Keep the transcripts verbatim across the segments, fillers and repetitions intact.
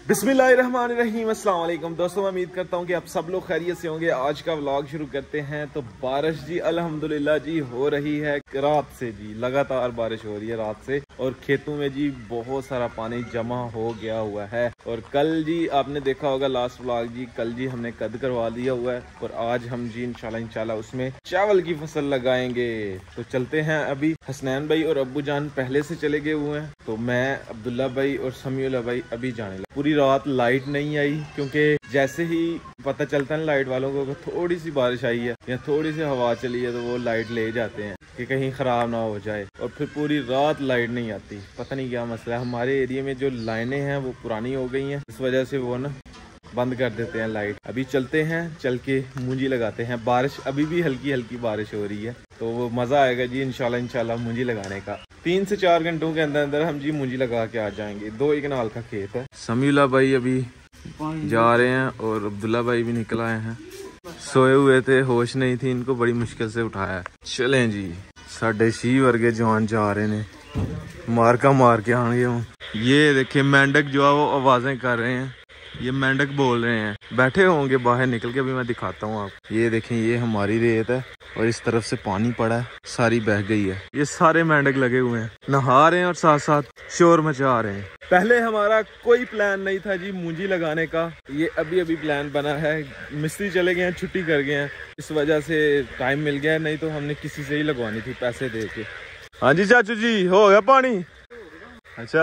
बिस्मिल्लाहिर्रहमानिर्रहीम, अस्सलाम वालेकुम दोस्तों, मैं उम्मीद करता हूँ कि आप सब लोग खैरियत से होंगे। आज का व्लॉग शुरू करते हैं। तो बारिश जी अल्हम्दुलिल्लाह जी हो रही है रात से जी, लगातार बारिश हो रही है रात से, और खेतों में जी बहुत सारा पानी जमा हो गया हुआ है। और कल जी आपने देखा होगा लास्ट व्लॉग जी, कल जी हमने कद करवा दिया हुआ है, और आज हम जी इंशाल्लाह इंशाल्लाह उसमें चावल की फसल लगाएंगे। तो चलते हैं। अभी हसनैन भाई और अब्बू जान पहले से चले गए हुए हैं, तो मैं, अब्दुल्ला भाई और समीउल्लाह भाई अभी जाने लगे। पूरी रात लाइट नहीं आई, क्योंकि जैसे ही पता चलता है लाइट वालों को थोड़ी सी बारिश आई है या थोड़ी सी हवा चली है तो वो लाइट ले जाते हैं कि कहीं खराब ना हो जाए, और फिर पूरी रात लाइट नहीं आती। पता नहीं क्या मसला है। हमारे एरिया में जो लाइनें हैं वो पुरानी हो गई हैं, इस वजह से वो ना बंद कर देते हैं लाइट। अभी चलते हैं, चल के मूंजी लगाते हैं। बारिश अभी भी हल्की हल्की बारिश हो रही है, तो वो मजा आएगा जी इंशाल्लाह इंशाल्लाह मूंजी लगाने का। तीन से चार घंटों के अंदर अंदर हम जी मूंजी लगा के आ जाएंगे। दो एक कनाल का खेत है। समीउल्लाह भाई अभी जा रहे हैं और अब्दुल्ला भाई भी निकल आए हैं। सोए हुए थे, होश नहीं थी, इनको बड़ी मुश्किल से उठाया। चलें जी, साढ़े शी वर्गे जवान जा रहे ने, मार का मार के आएंगे हम। ये देखिए मेंढक जो है वो आवाजें कर रहे हैं, ये मेंढक बोल रहे हैं। बैठे होंगे बाहर निकल के, अभी मैं दिखाता हूँ आप। ये देखें, ये हमारी रेत है और इस तरफ से पानी पड़ा है, सारी बह गई है। ये सारे मेंढक लगे हुए हैं, नहा रहे हैं और साथ साथ शोर मचा रहे हैं। पहले हमारा कोई प्लान नहीं था जी मूंजी लगाने का, ये अभी अभी प्लान बना है। मिस्त्री चले गए हैं, छुट्टी कर गए हैं, इस वजह से टाइम मिल गया है, नहीं तो हमने किसी से ही लगवानी थी पैसे दे के। हाँ जी चाचू जी, हो गया पानी? अच्छा,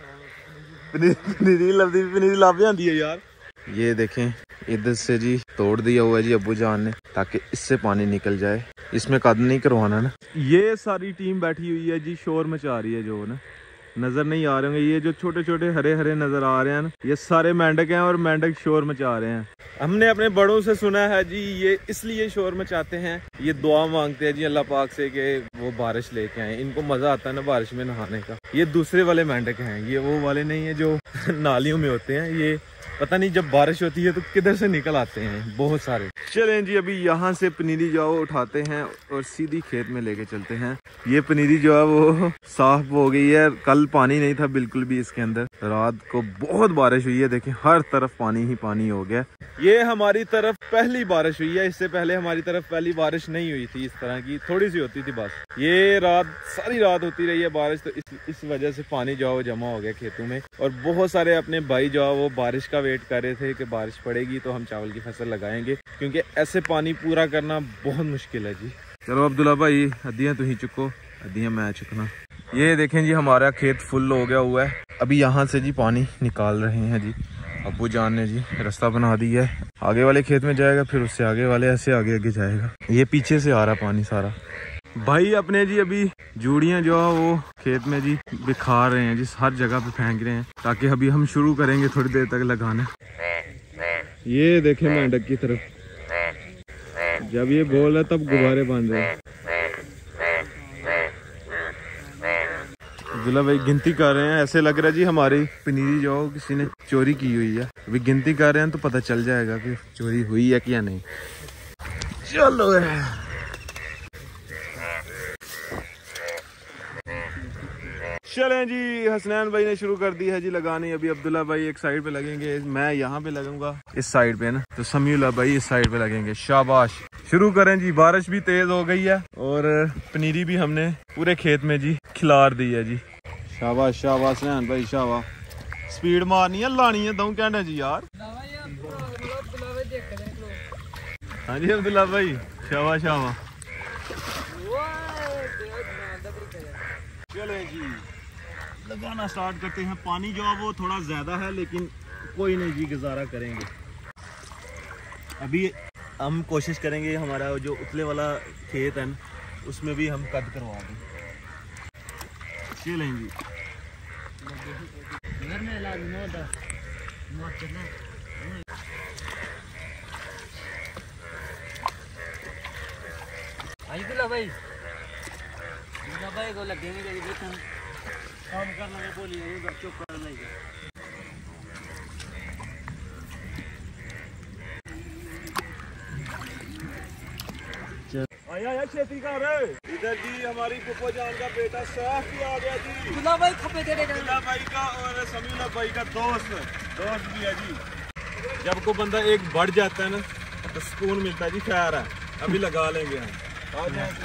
पनीरी लभदी, पनीरी लाभ आती है यार। ये देखें, इधर से जी तोड़ दिया हुआ है जी अब्बू जान ने, ताकि इससे पानी निकल जाए। इसमें कद नहीं करवाना ना। ये सारी टीम बैठी हुई है जी, शोर मचा रही है। जो ना नजर नहीं आ रहे होंगे, ये जो छोटे छोटे हरे हरे नजर आ रहे हैं ना, ये सारे मेंढक हैं और मेंढक शोर मचा रहे हैं। हमने अपने बड़ों से सुना है जी, ये इसलिए शोर मचाते हैं, ये दुआ मांगते हैं जी अल्लाह पाक से कि वो बारिश लेके आए। इनको मजा आता है ना बारिश में नहाने का। ये दूसरे वाले मेंढक हैं, ये वो वाले नहीं है जो नालियों में होते हैं। ये पता नहीं जब बारिश होती है तो किधर से निकल आते हैं बहुत सारे। चलें जी, अभी यहाँ से पनीरी जो है उठाते हैं और सीधी खेत में लेके चलते हैं। ये पनीरी जो है वो साफ हो गई है, कल पानी नहीं था बिल्कुल भी इसके अंदर। रात को बहुत बारिश हुई है, देखें हर तरफ पानी ही पानी हो गया। ये हमारी तरफ पहली बारिश हुई है, इससे पहले हमारी तरफ पहली बारिश नहीं हुई थी इस तरह की, थोड़ी सी होती थी बस। ये रात सारी रात होती रही है बारिश, तो इस इस वजह से पानी जो है वो जमा हो गया खेतों में। और बहुत सारे अपने भाई जो है वो बारिश का वेट कर रहे थे कि बारिश पड़ेगी तो हम चावल की फसल लगाएंगे, क्योंकि ऐसे पानी पूरा करना बहुत मुश्किल है जी। चलो अब्दुल्ला भाई, अद्धियां तुम चुको, अद्धियां मैं चुकना। ये देखें जी, हमारा खेत फुल हो गया हुआ है। अभी यहाँ से जी पानी निकाल रहे हैं जी अब्बू जान ने जी, रास्ता बना दिया है। आगे वाले खेत में जाएगा, फिर उससे आगे वाले, ऐसे आगे आगे जाएगा। ये पीछे से आ रहा पानी सारा। भाई अपने जी अभी जूड़ियाँ जो है वो खेत में जी बिखा रहे हैं जी, हर जगह पे फेंक रहे हैं, ताकि अभी हम शुरू करेंगे थोड़ी देर तक लगाना। ये देखें मेंढक की तरफ, जब ये बोल रहा तब गुब्बारे बांध रहे हैं। अब्दुल्ला भाई गिनती कर रहे हैं, ऐसे लग रहा है जी हमारी पनीरी जो किसी ने चोरी की हुई है। अभी गिनती कर रहे हैं तो पता चल जाएगा कि चोरी हुई है क्या नहीं। चलो चलें जी, हसनैन भाई ने शुरू कर दी है जी लगानी। अभी अब्दुल्ला भाई एक साइड पे लगेंगे, मैं यहाँ पे लगूंगा इस साइड पे ना, तो समीउल्लाह भाई इस साइड पे लगेंगे। शाबाश, शुरू करें जी। बारिश भी तेज हो गई है और पनीरी भी हमने पूरे खेत में जी खिलार दी है जी। शाबाश शाबाश हसनैन भाई, शाबाश। स्पीड मारनी है, लानी है दो घंटे जी यार। हाँ जी अब्दुल्ला भाई, शाबाश शाबाश। चले जी, लगाना स्टार्ट करते हैं। पानी जो है वो थोड़ा ज्यादा है, लेकिन कोई नहीं जी, गुजारा करेंगे। अभी हम कोशिश करेंगे हमारा जो उतले वाला खेत है उसमें भी हम कद करवा दें। चलें जी। भाई भाई को लगेंगे काम करना में बोलिए, चुप कर नहीं। आया आया खेती कर रहे इधर जी। हमारी पुप्पो जान का बेटा सैफ भी आ गया जी। दुल्ला भाई खपे दे दुल्ला भाई का और समीउल्लाह भाई का दोस्त दोस्त भी है जी। जब को बंदा एक बढ़ जाता है ना तो सुकून मिलता है जी। खैर है, अभी लगा लेंगे हम।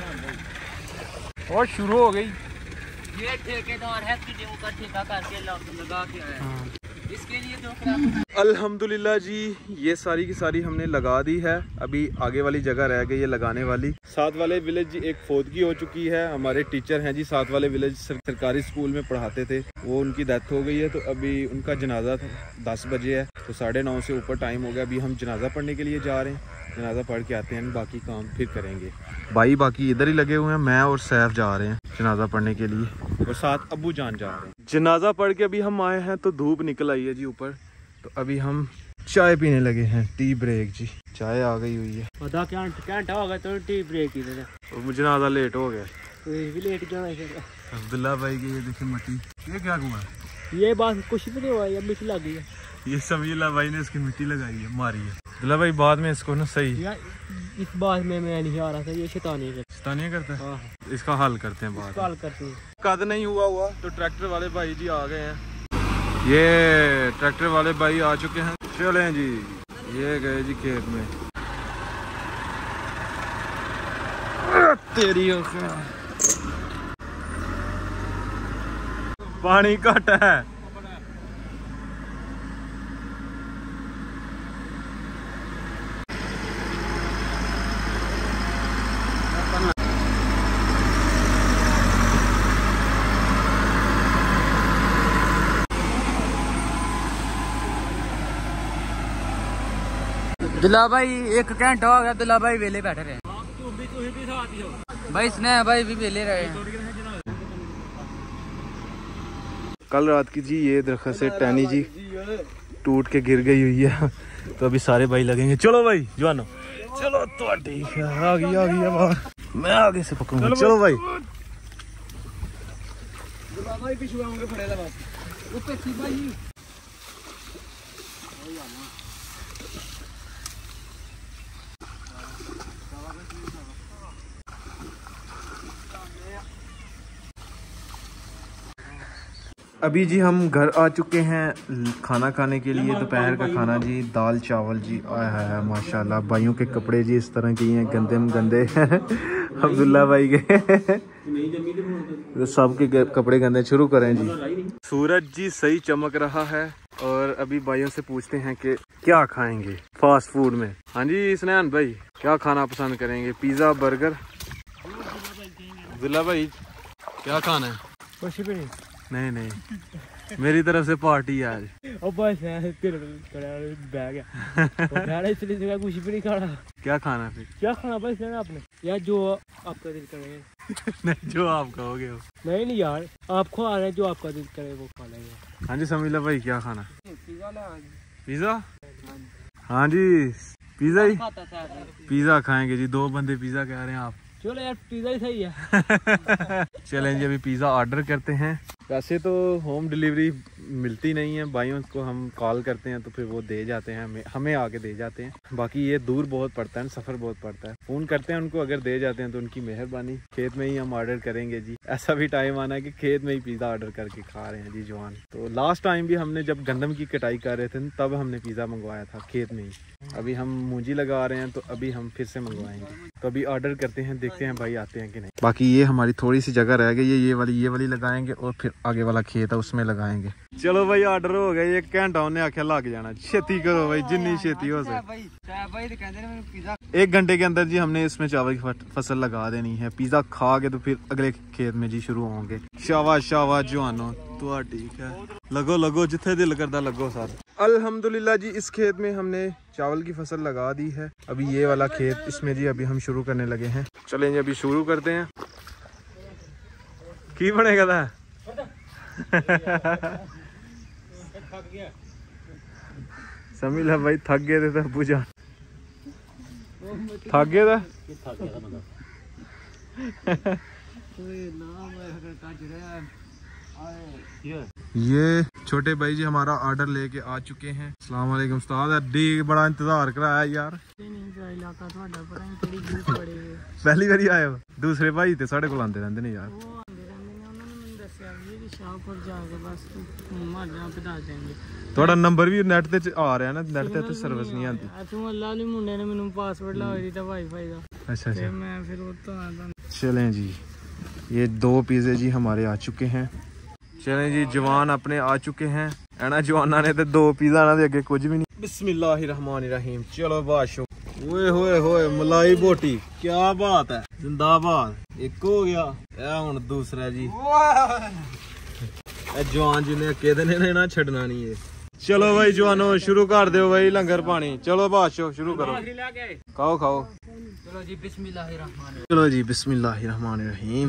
और शुरू हो गई। ये ठेकेदार है कि जो का ठेका करके लगा के आया है। इसके लिए तो अल्हम्दुलिल्लाह जी, ये सारी की सारी हमने लगा दी है। अभी आगे वाली जगह रह गई है लगाने वाली। साथ वाले विलेज जी एक फौतगी हो चुकी है। हमारे टीचर हैं जी साथ वाले विलेज, सरकारी स्कूल में पढ़ाते थे, वो उनकी डेथ हो गई है। तो अभी उनका जनाजा दस बजे है, तो साढ़े नौ से ऊपर टाइम हो गया। अभी हम जनाजा पढ़ने के लिए जा रहे हैं, जनाजा पढ़ के आते हैं, बाकी काम फिर करेंगे। भाई बाकी इधर ही लगे हुए हैं, मैं और सैफ जा रहे हैं जनाजा पढ़ने के लिए, और साथ अब्बू जान जा रहे हैं। जनाजा पढ़ के अभी हम आए हैं तो धूप निकल आई है जी ऊपर, तो अभी हम चाय पीने लगे हैं। टी ब्रेक जी, चाय आ गई हुई है। आधा घंटा हो गया तो टी ब्रेक ही दे। और जनाजा लेट हो गया, तो भी लेट क्यों है फिर? अब्दुल्ला भाई की ये देखिए मिट्टी, ये क्या हुआ? ये बात कुछ भी नहीं हुआ, ये मिट्टी लगी है। ये समीला भाई ने इसकी मिट्टी लगाई है, मारी है। अब्दुल्ला भाई बाद में इसको ना सही यार इस बात में मैं नहीं आ रहा था, ये शैतानी है। शैतानी करता है। हाँ, इसका हल करते हैं बाद हल करते हैं। कद नहीं हुआ हुआ तो ट्रैक्टर वाले भाई जी आ गए हैं। ये ट्रैक्टर वाले भाई आ चुके हैं। चलें जी, ये गए जी खेत में। तेरी पानी घट है। दुल्ला भाई एक घंटा हो गया, दुल्ला भाई वेले बैठे रहे भाई, इसने भाई भी वेले रहे। कल रात की जी ये दरख्त से टहनी जी टूट के गिर गई हुई है, तो अभी सारे भाई लगेंगे। चलो भाई जवानो, चलो तो ठीक है। आ गई आ गई अब मैं आगे से पकड़ूंगा। चलो भाई अभी जी हम घर आ चुके हैं खाना खाने के लिए। दोपहर का खाना जी, दाल चावल जी। आया है माशाल्लाह। भाइयों के कपड़े जी इस तरह के हैं, गंदे में गंदे अब्दुल्ला भाई के तो सबके कपड़े गंदे। शुरू करें जी। सूरज जी सही चमक रहा है, और अभी भाइयों से पूछते हैं कि क्या खाएंगे फास्ट फूड में। हाँ जी स्नैन भाई, क्या खाना पसंद करेंगे? Pizza, burger? अब्दुल्ला भाई क्या खाना है? कुछ भी नहीं। नहीं नहीं, मेरी तरफ से पार्टी आज। ओ बस तेरे बैग है इसलिए जगह कुछ भी नहीं खाना। क्या खाना फिर? क्या खाना बस लेना आपने यार, जो आपका दिल करे। नहीं, जो आप कहोगे वो। नहीं नहीं यार, आप खा रहे हैं, जो आपका दिल करे वो खा लेंगे। हाँ जी समीला भाई क्या खाना? पिज़्ज़ा। हाँ जी पिज़्ज़ा ही, पिज़्ज़ा खाएंगे जी। दो बंदे पिज़्ज़ा कह रहे हैं आप। चलो यार पिज़्ज़ा ही सही है। चलें जी, अभी पिज़्ज़ा ऑर्डर करते हैं। वैसे तो होम डिलीवरी मिलती नहीं है, भाइयों को हम कॉल करते हैं तो फिर वो दे जाते हैं, हमें हमें आके दे जाते हैं। बाकी ये दूर बहुत पड़ता है, सफ़र बहुत पड़ता है। फ़ोन करते हैं उनको, अगर दे जाते हैं तो उनकी मेहरबानी। खेत में ही हम ऑर्डर करेंगे जी। ऐसा भी टाइम आना है कि खेत में ही पिज़्ज़ा ऑर्डर करके खा रहे हैं जी जवान। तो लास्ट टाइम भी हमने जब गंदम की कटाई कर रहे थे तब हमने पिज़्ज़ा मंगवाया था खेत में ही। अभी हम मूंजी लगा रहे हैं तो अभी हम फिर से मंगवाएंगे। तो अभी ऑर्डर करते हैं, देखते हैं भाई आते हैं कि नहीं। बाकी ये हमारी थोड़ी सी जगह रह गई है, ये वाली ये वाली लगाएंगे और फिर आगे वाला खेत है उसमें लगाएंगे। चलो भाई ऑर्डर हो गया। एक घंटा उन्हें आख्या लग जाना, छेती करो भाई जितनी छेती हो सके। एक घंटे के अंदर जी हमने इसमें चावल की फसल लगा देनी है। पिज़्ज़ा खा के तो फिर अगले खेत में जी शुरू होंगे। शाबाश शाबाश जवानो, तो ठीक है, लगो लगो जिथे दिल करता लगो सर। अल्हम्दुलिल्लाह जी इस खेत में हमने चावल की फसल लगा दी है। अभी ये वाला खेत, इसमें जी अभी हम शुरू करने लगे हैं। चलें जी अभी शुरू करते हैं। की बनेगा था समीला भाई थक गए थे, पूजा थक गया था। ये छोटे भाई जी हमारा ऑर्डर लेके आ चुके हैं। अस्सलाम वालेकुम उस्ताद, डी बड़ा इंतजार कराया यार। पहली बारी आए हो? दूसरे भाई थे साढ़े को आंदे रहंदे ने यार। शाहपुर जाके बस मर जा बता देंगे। थोड़ा नंबर भी नेट ते आ रहा है ना, नेट ते तो सर्विस नहीं आती। तू अल्लाह वाले मुंडे ने मैंने पासवर्ड ला दिया वाईफाई का। अच्छा अच्छा, मैं फिर वो तो आता। चलें जी, ये दो पिज़्ज़े जी हमारे आ चुके हैं। चलें जी, जवान अपने आ चुके हैं। एना जवाना ने तो दो पिज़्ज़ा ना दे अगे कुछ भी नहीं। बिस्मिल्लाहिर्रहमानिर्रहीम। चलो बाशो, ओए होए होए मलाई बोटी, क्या बात है, जिंदाबाद। एक हो गया, ए हुन दूसरा जी। ए जवान जी ने कहते ने ना छड़ना नहीं है। चलो भाई जवानो, शुरू कर दो भाई लंगर पानी। चलो बादशाह शुरू करो, खाओ खाओ। चलो जी बिस्मिल्लाहिर्रहमानिर्रहीम। चलो जी बिस्मिल्लाहिर्रहमानिर्रहीम।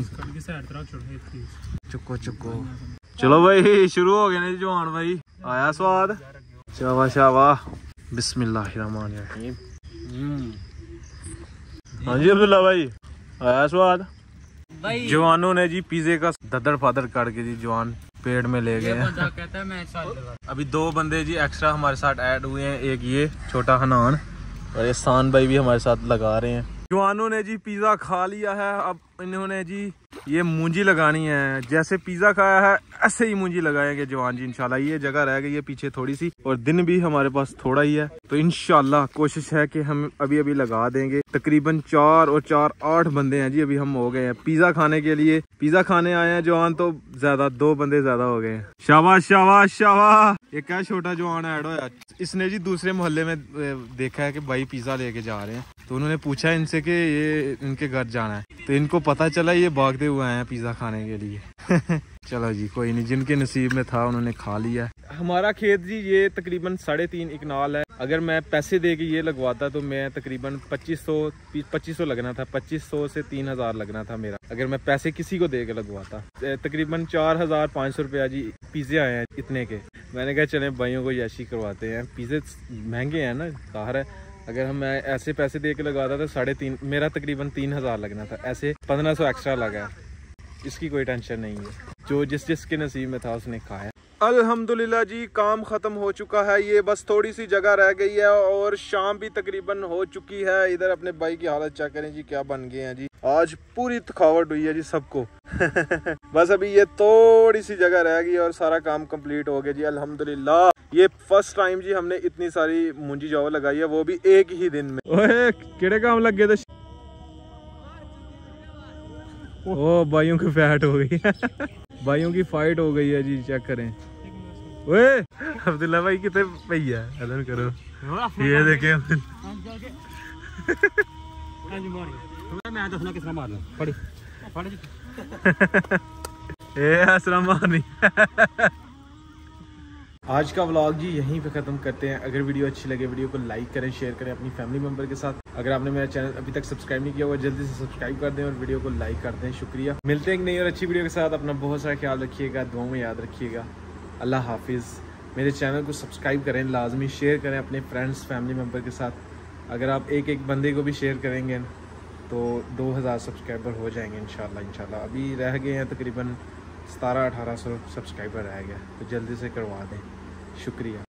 चुको चुको। चलो भाई शुरू हो गए ने जवान भाई, आया स्वाद? शाबाश शाबाश। बिस्मिल्लाहिर्रहमानिर्रहीम। हाँ जी अब्दुल्ला भाई, आया स्वाद? जवानों ने जी पिज़्ज़े का ददड़ फादड़ करके जी जवान पेड़ में ले गए हैं। कहता है मैं साथ अभी दो बंदे जी एक्स्ट्रा हमारे साथ ऐड हुए हैं, एक ये छोटा हनान और ये सान भाई भी हमारे साथ लगा रहे हैं। जवानों ने जी पिज़्ज़ा खा लिया है, अब इन्होंने जी ये मूंजी लगानी है। जैसे पिज़्ज़ा खाया है ऐसे ही मूंजी लगाएंगे जवान जी इंशाल्लाह। ये जगह रह गई है पीछे थोड़ी सी, और दिन भी हमारे पास थोड़ा ही है, तो इंशाल्लाह कोशिश है कि हम अभी अभी लगा देंगे। तकरीबन चार और चार आठ बंदे हैं जी, अभी हम हो गए हैं पिज़्ज़ा खाने के लिए। पिज़्ज़ा खाने आए हैं जवान, तो ज्यादा दो बंदे ज्यादा हो गए हैं। शाबाश शाबाश शाबाश। ये क्या छोटा जवान ऐड होया, इसने जी दूसरे मोहल्ले में देखा है कि भाई पिज़्ज़ा लेके जा रहे हैं, तो उन्होंने पूछा इनसे कि ये इनके घर जाना है, तो इनको पता चला ये भागते हुए आए हैं पिज़्ज़ा खाने के लिए। चलो जी कोई नहीं, जिनके नसीब में था उन्होंने खा लिया। हमारा खेत जी ये तकरीबन साढ़े तीन इकनाल है। अगर मैं पैसे दे के ये लगवाता तो मैं तकरीबन पच्चीस सौ पच्चीस सौ लगना था, पच्चीस सौ से तीन हजार लगना था मेरा, अगर मैं पैसे किसी को दे के लगवाता। तकरीबन चार हजार पाँच सौ रुपया जी पिज़्ज़े आए हैं इतने के। मैंने कहा चले भाइयों को याशी करवाते हैं, पिज़्ज़े महंगे हैं ना, ज़ाहिर है। अगर हम मैं ऐसे पैसे दे के लगाता तो साढ़े तीन मेरा तकरीबन तीन हजार लगना था, ऐसे पंद्रह सौ एक्स्ट्रा लगा। इसकी कोई टेंशन नहीं है, जो जिस जिसके नसीब में था उसने खाया। अल्हम्दुलिल्लाह जी काम ख़त्म हो चुका है, ये बस थोड़ी सी जगह रह गई है और शाम भी तकरीबन हो चुकी है। इधर अपने भाई की हालत चेक करें जी, क्या बन गए हैं जी। आज पूरी थकावट हुई है जी सबको। बस अभी ये थोड़ी सी जगह रह गई और सारा काम कंप्लीट हो गया जी अल्हम्दुलिल्लाह। ये फर्स्ट टाइम जी हमने इतनी सारी मूंजी चावल लगाई है, वो भी एक ही दिन में। ओए केड़े काम लग गए थे? ओ भाइयों की फैट हो गई। भाइयों की फाइट हो गई है जी, चेक करें। ओए अब्दुल्ला भाई कितने भैया अदर करो, ये देखे। मैं दसना किसना मारना पड़ी पड़ी ए हसरा मारनी। आज का व्लॉग जी यहीं पे ख़त्म करते हैं। अगर वीडियो अच्छी लगे वीडियो को लाइक करें, शेयर करें अपनी फैमिली मेम्बर के साथ। अगर आपने मेरा चैनल अभी तक सब्सक्राइब नहीं किया हुआ जल्दी से सब्सक्राइब कर दें और वीडियो को लाइक कर दें। शुक्रिया। मिलते हैं एक नई और अच्छी वीडियो के साथ। अपना बहुत सारा ख्याल रखिएगा, दुआओं में याद रखिएगा। अल्लाह हाफिज़। मेरे चैनल को सब्सक्राइब करें लाजमी, शेयर करें अपने फ्रेंड्स फैमिली मेम्बर के साथ। अगर आप एक एक बंदे को भी शेयर करेंगे तो दो हज़ार सब्सक्राइबर हो जाएंगे इंशाल्लाह इंशाल्लाह। अभी रह गए हैं तकरीबन सतारह अठारह सौ सब्सक्राइबर रह गया, तो जल्दी से करवा दें। शुक्रिया।